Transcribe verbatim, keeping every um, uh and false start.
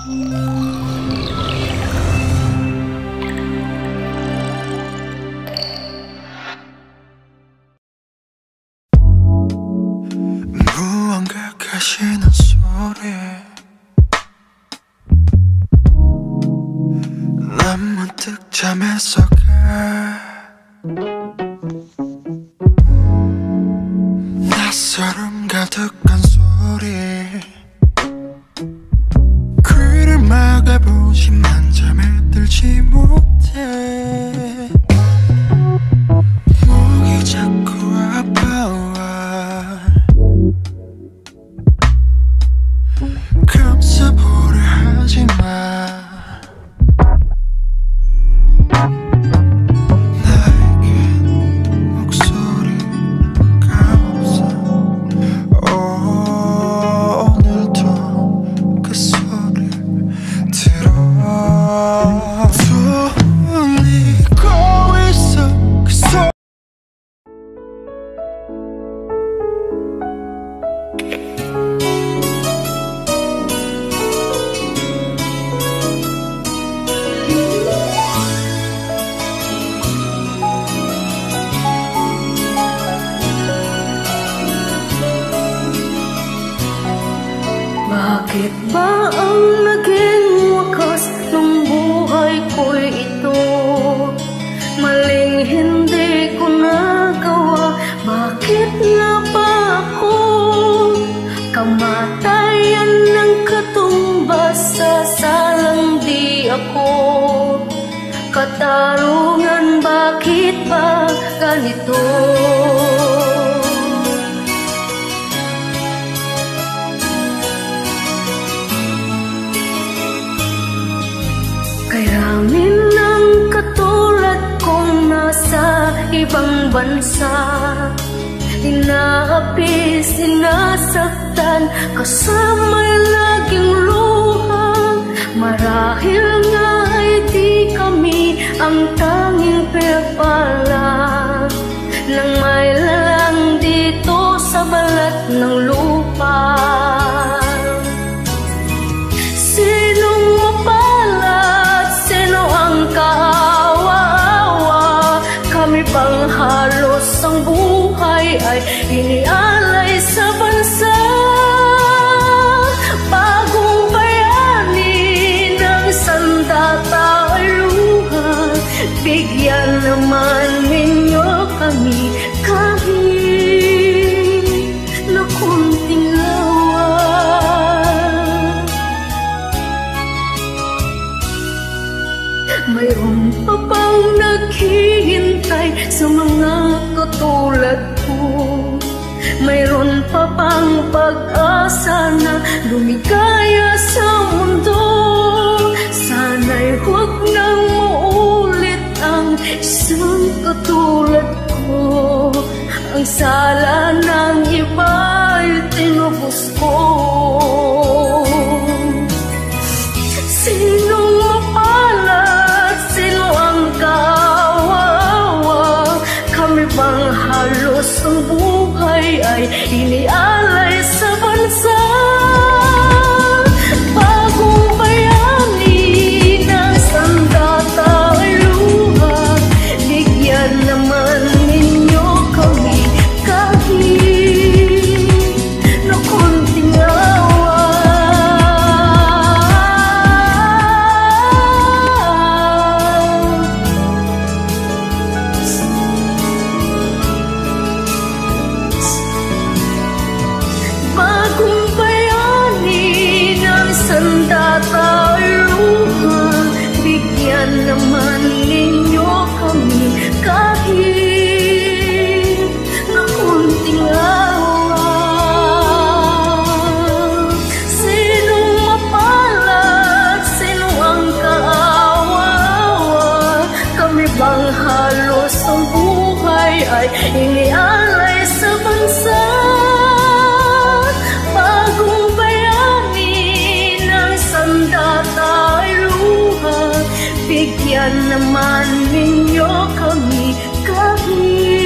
무언가 가시는 소리 난 문득 잠에서 가 낯설음 가득한 소리 귀를 막아보지만 잠에 들지 못해 목이 자꾸 아파와 감싸보려 하지마 Bakit ba ang naging wakas ng buhay ko'y ito? Maling hindi ko nagawa, bakit nga ba ako? Kamatayan ng katumbas sa salang di ako. Katarungan, bakit ba ganito? Kayamin ng katulad kong nasa ibang bansa, inaapi, sinasaktan, kasama'y laging luha. Marahil nga ay di kami ang tanging pinagpala ng may lalang dito sa balat ng lupa. Sinong mapalad, sino ang kaawa-awa? Kami bang halos ang buhay ay inialay sa bansa? Bagong bayani ng sandata ay luha, bigyan naman ninyo kami kahit na kunting awa. Mayroon pa bang naghihintay sa mga katulad ko? Mayroon pa bang pag-asa na lumikaya sa mundo? Sana'y huwag nang maulit ang isang katulad ko. Ang sala ng iba'y tinubos ko. Sinong mapalad, sino ang kaawa-awa? Kami bang halos ang buhay ay inialay sa bansa? Bagong bayani ng sandata ay luha, bigyan naman ninyo kami kahit na konting awa. Bagong bayani ng sandata ay luha, bigyan naman ninyo kami kahit na kunting awa. Sinong mapalad, sino ang kaawa-awa? Kami bang halos ang buhay ay inialay sa bansa? Bagong bayani ng sandata ay luha, bigyan naman ninyo kami kahit